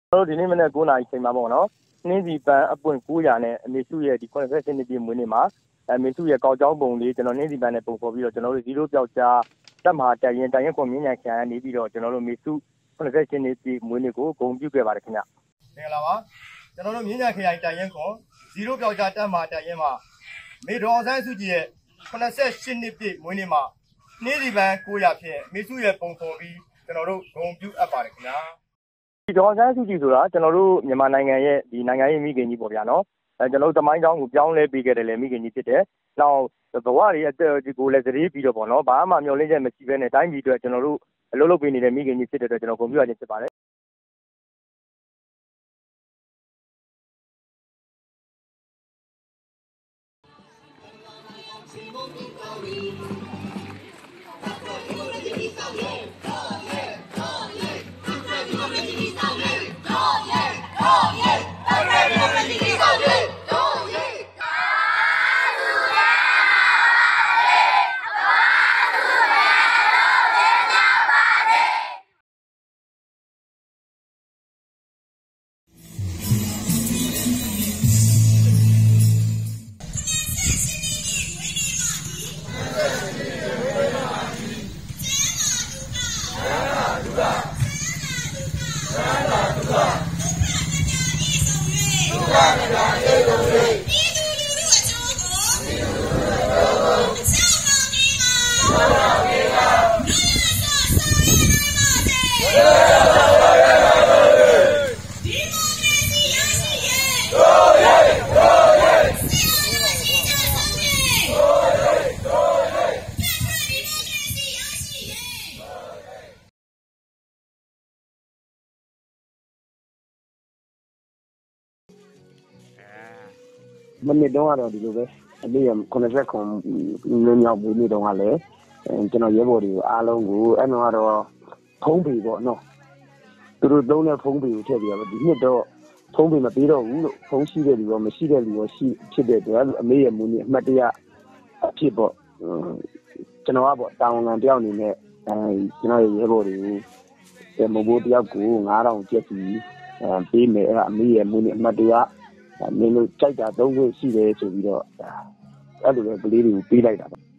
ဒီနေ့မနေ့9 နာရီချိန်မှာပေါ့နော်နှင်းစီပန်းအပွင့်900နဲ့အမေစုရဲ့ဒီ88နှစ်ပြည့်မွေးနေ့မှာအမေစုရဲ့ကောက်ကြောင်းပုံလေးကျွန်တော်နှင်းစီပန်းနဲ့ပုံဖော်ပြီးတော့ကျွန်တော်တို့0ပြောက်ကြားတက်မှာတိုင်ရင်ခွန်မြင့်ညာခံနေပြီးတော့ကျွန်တော်တို့မေစု88နှစ်ပြည့်မွေးနေ့ကိုဂုဏ်ပြုခဲ့ပါတယ်ခင်ဗျမင်္ဂလာပါကျွန်တော်တို့မြင့်ညာခရိုင်တိုင်ရင်ခွန်0ပြောက်ကြားတက်မှာတိုင်ရင်မှာမေတော်ဆန်းစုကြည်ရဲ့88နှစ်ပြည့်မွေးနေ့မှာနှင်းစီပန်း900ဖြင့်မေစုရဲ့ပုံဖော်ပြီးကျွန်တော်တို့ဂုဏ်ပြုအပ်ပါတယ်ခင်ဗျာဒီဒေါ်ဆန်းစုကြည်ဆိုတာကျွန်တော်တို့မြန်မာနိုင်ငံရဲ့ဒီနိုင်ငံရေးမိခင်ကြီးပေါ့ဗျာနော်ကျွန်တော်တို့တမိုင်းကြောင်းကိုပြောင်းလဲပေးခဲ့တယ်လေမိခင်ကြီးဖြစ်တယ်။နောက်ဘဝတွေအသက်ဒီကိုလည်းသတိပြီးတော့ပေါ့နော်ဘာမှမျှော်လင့်ချက်မရှိဘဲနဲ့တိုင်းပြည်အတွက်ကျွန်တော်တို့အလုပ်လုပ်ပေးနေတဲ့မိခင်ကြီးဖြစ်တဲ့အတွက်ကျွန်တော်ဂုဏ်ပြုရခြင်းဖြစ်ပါတယ်မနစ်တော့ကတော့ဒီလိုပဲအလေးရ90ခွန်နည်းမြောက်ပြီးနေတော့ကလည်းကျွန်တော်ရဲဘော်တွေကိုအားလုံးကိုအဲ့တော့ကတော့ဖုံးပေပေါ့နော်သူတို့သုံးတဲ့ဖုံးပေကိုထည့်ပြီးတော့ဒီနှစ်တော့ဖုံးပေမပေးတော့ဘူးလို့ဖုံးရှိတဲ့လူရောမရှိတဲ့လူရောရှိဖြစ်တဲ့အတွက်အမေရဲ့မူနေအမှတ်တရအဖြစ်ပေါ့ကျွန်တော်ကပေါ့တာဝန်ခံတယောက်အနေနဲ့ကျွန်တော်ရဲဘော်တွေကိုမဘိုးတယောက်ကို9000ကျပ်စီပေးမယ်အဲ့အမေရဲ့မူနေအမှတ်တရမင်းတို့ကြိုက်တာသုံးခွင့်ရှိတယ်ဆိုပြီးတော့အဲ့လိုပဲကလေးတွေကိုပေးလိုက်တာပါ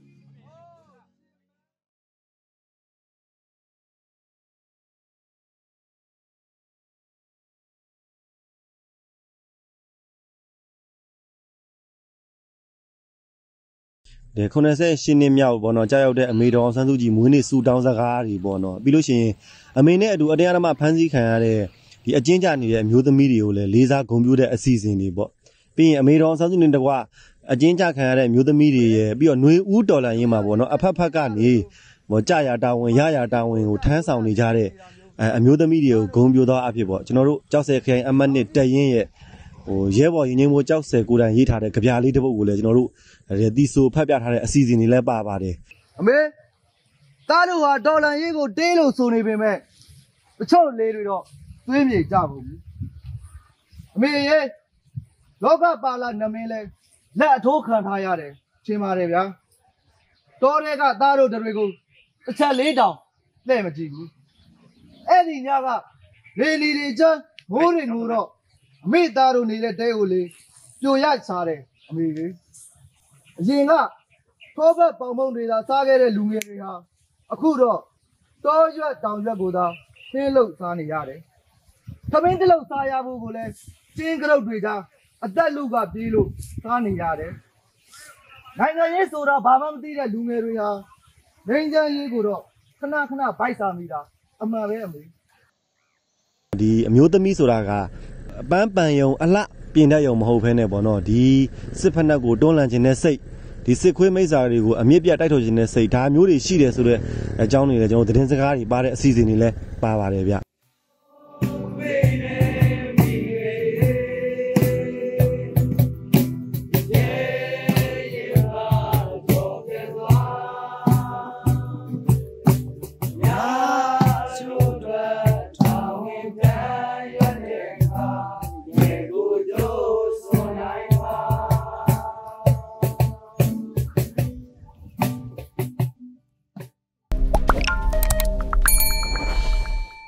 ဒီ88နှစ်မြောက်ပေါ့နော်ကြာရောက်တဲ့အမေတော်ဆန်းစုကြည်မွေးနေ့စူတောင်းစကားတွေပေါ့နော်ပြီးလို့ရှိရင်အမေနဲ့အတူအတရားဓမ္မဖန်ဆီးခံရတဲ့ဒီအကျဉ်းချနေတဲ့အမျိုးသမီးတွေကိုလည်းလေးစားဂုဏ်ပြုတဲ့အစီအစဉ်တွေပေါ့ပြီးရင်အမေတော်ဆန်းစုကြည်နဲ့တကွအကျဉ်းချခံရတဲ့အမျိုးသမီးတွေရဲ့ပြီးတော့ຫນွေဦးတော်လှန်ရေးမှာပေါ့နော်အဖက်ဖက်ကနေကြာရတာဝန်ရရတာဝန်ကိုထမ်းဆောင်နေကြတဲ့အမျိုးသမီးတွေကိုဂုဏ်ပြုသောအဖြစ်ပေါ့ကျွန်တော်တို့ကြောက်စဲခရိုင်အမှတ်1တက်ရင်ရဲ့ရဲဘော်ရင်ချင်းမိုးကြောက်စဲကိုယ်တိုင်ရေးထားတဲ့ကြပြလေးတစ်ပုဒ်ကိုလည်းကျွန်တော်တို့တီဆိုဖတ်ပြထားတဲ့အစီအစဉ်တွေလည်းပါပါတယ်အမေသားတို့ဟာဒေါ်လာရေးကိုတေးလို့ဆိုနေပေမဲ့တချို့လေးတွေတော့သွေးမြေကြဘူးအမေရဲ့လောကပါလာနမင်းလဲလက်အထိုးခံထားရတယ်ရှင်းပါတယ်ဗျာတော်တဲ့ကသားတို့တွေကိုတစ်ချက်၄တောင်လှည့်မကြည့်ဘူးအဲ့ဒီညကလေလီတွေချမ်းမိုးတွေငိုတော့အမေသားတို့နေတဲ့တဲကိုလေပြိုရစားတယ်အမေကြီးအရင်ကသောဘက်ပေါင်ပုံတွေသာစားခဲ့တဲ့လူငယ်တွေဟာအခုတော့တောရွက်တောင်ရွက်ကိုသာဆင်းလို့စားနေရတယ်။သမင်းတလုံးစားရဖို့ကိုလည်းကျင်းကရုတ်တွေကအသက်လူကပြေးလို့စားနေရတယ်။နိုင်ငံရေးဆိုတော့ဘာမှမသိတဲ့လူငယ်တွေဟာနိုင်ငံရေးကိုတော့ခဏခဏဗိုက်စားမိတာအမှန်ပဲအမေ။ဒီအမျိုးသမီးဆိုတာကအပန်းပန်ယုံအလှပြင်တတ်ယုံမဟုတ်ဘဲနဲ့ပေါ့နော်ဒီစစ်ဖက်နှက်ကိုတွန်းလှန်ခြင်းနဲ့စိတ်ဒီစစ်ခွေးမိစ္ဆာတွေကိုအမြင့်ပြတ်တိုက်ထုတ်ခြင်းနဲ့စိတ်ဒါမျိုးတွေရှိတယ်ဆိုတော့အကြောင်းတွေလည်းကျွန်တော်သတင်းစကားတွေပါတဲ့အစီအစဉ်တွေလည်းပါပါတယ်ဗျ